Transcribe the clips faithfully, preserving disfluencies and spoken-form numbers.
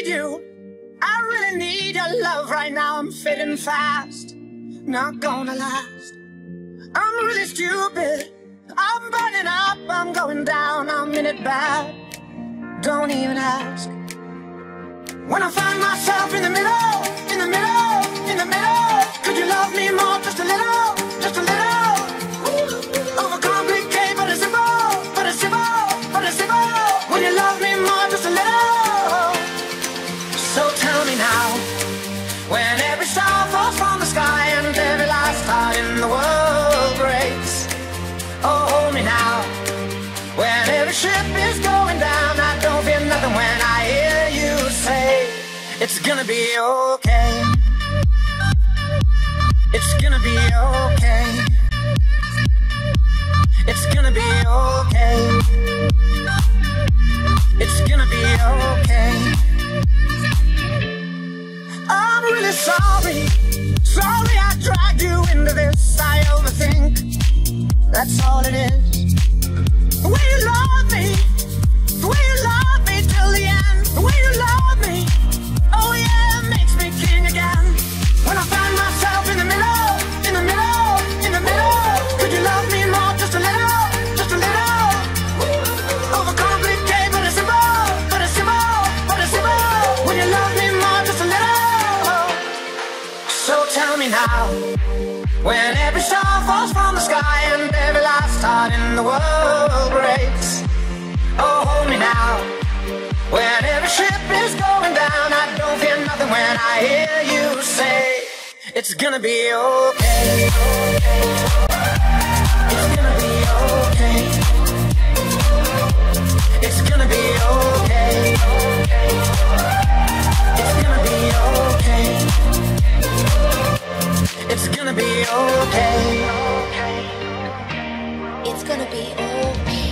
need you. I really need your love right now. I'm fading fast, not gonna last. I'm really stupid, I'm burning up, I'm going down, I'm in it bad. Don't even ask. When I find myself in the middle, in the middle, in the middle, could you love me more, just a little, just a little? Overcomplicate, but it's simple, but it's simple, but it's simple. When you love me more, just a little. So tell me now, when every star falls from the sky and every last heart in the world breaks. Oh, hold me now, when every ship is going down, I don't fear nothing when I hear you say, it's gonna be okay. It's gonna be okay. It's gonna be okay. It's gonna be okay. I'm really sorry, sorry I dragged you into this. I overthink, that's all it is. The way you love me, the way you love me till the end. The way you love me, oh yeah, it makes me king again. When I find myself in the middle, in the middle, in the middle, could you love me more, just a little, just a little? Overcomplicate, but it's simple, but it's simple, but it's simple. When you love me more, just a little. So tell me now, when every star falls from the sky and every last heart in the world breaks. Oh, hold me now, when every ship is going down, I don't fear nothing when I hear you say, it's gonna be okay. It's gonna be okay. It's gonna be okay. It's gonna be okay. It's gonna be okay. It's gonna be okay.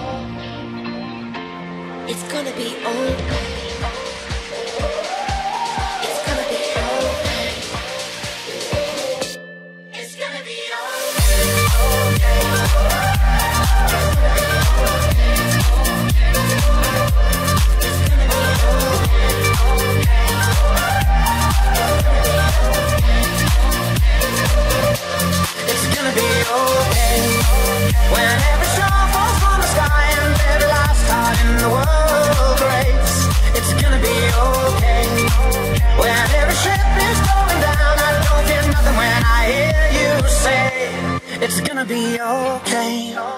It's gonna be okay. It's gonna be okay. It's gonna be okay. It's gonna be okay. When every star falls from the sky and every last heart in the world breaks. It's gonna be okay. When every ship is going down, I don't fear nothing when I hear you say, it's gonna be okay.